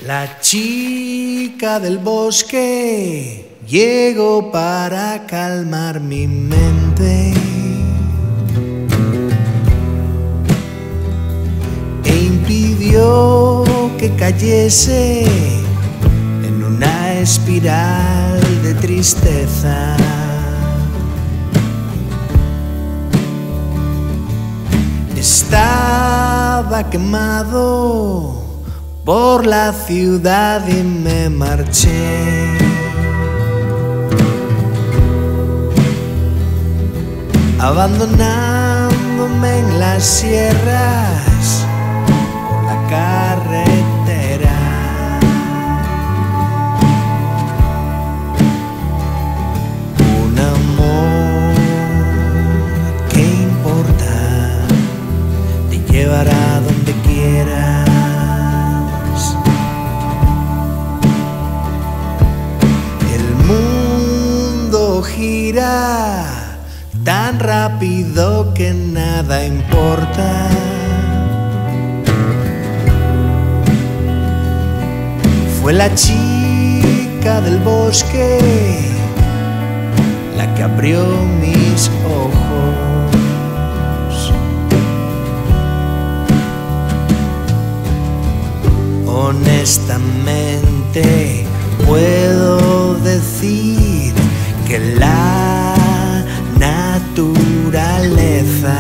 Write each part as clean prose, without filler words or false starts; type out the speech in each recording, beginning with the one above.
La chica del bosque llegó para calmar mi mente e impidió que cayese en una espiral de tristeza. Estaba quemado por la ciudad y me marché. Abandonándome en las sierras por la carretera. Un amor, ¿qué importa? Te llevará donde quieras. Gira tan rápido que nada importa. Fue la chica del bosque la que abrió mis ojos. Honestamente puedo decir que la naturaleza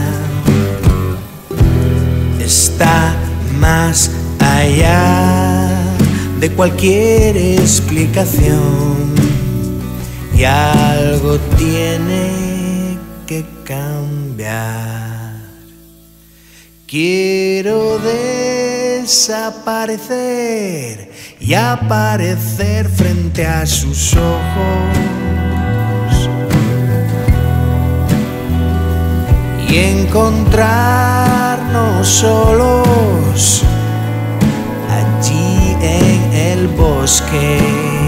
está más allá de cualquier explicación y algo tiene que cambiar. Quiero desaparecer y aparecer frente a sus ojos y encontrarnos solos allí en el bosque,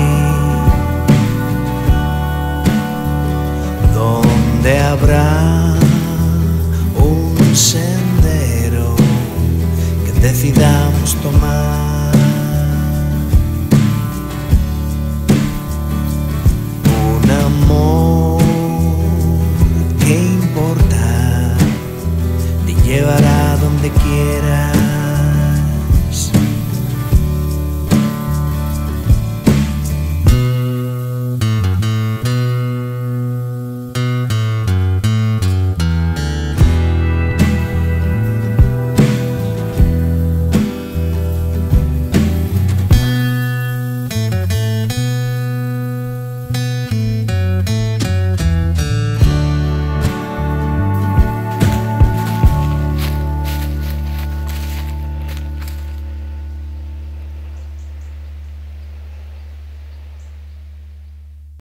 donde habrá un sendero que decidamos tomar. Un amor, ¿qué importa? Te llevará donde quieras.